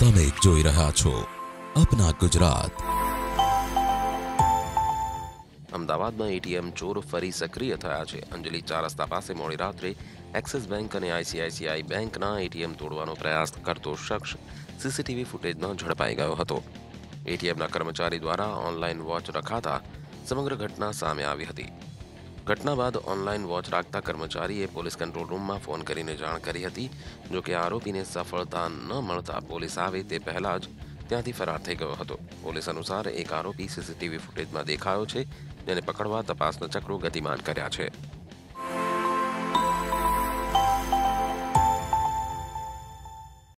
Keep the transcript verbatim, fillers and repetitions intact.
તમે જોઈ રહ્યા છો અપના ગુજરાત। અમદાવાદમાં એટીએમ ચોર ફરી સક્રિય થયા છે। અંજલિ ચાર રસ્તા પાસે મોડી રાત્રે એક્સિસ બેંક અને આઈસીઆઈસીઆઈ બેંકના એટીએમ તોડવાનો પ્રયાસ કરતો શખ્સ સીસીટીવી ફૂટેજમાં ઝડપાઈ ગયો હતો। એટીએમના કર્મચારી દ્વારા ઓનલાઈન વોચ રખાતા સમગ્ર ઘટના સામે આવી હતી। ઘટના બાદ ઓનલાઈન વોચ રાખતા કર્મચારીએ પોલીસ કંટ્રોલ રૂમમાં ફોન કરીને જાણ કરી હતી। જો કે આરોપીને સફળતા ન મળતા પોલીસ આવે તે પહેલા જ ત્યાંથી ફરાર થઈ ગયો હતો। પોલીસ અનુસાર એક આરોપી સીસીટીવી ફૂટેજમાં દેખાયો છે, જેને પકડવા તપાસના ચક્રો ગતિમાન કર્યા છે।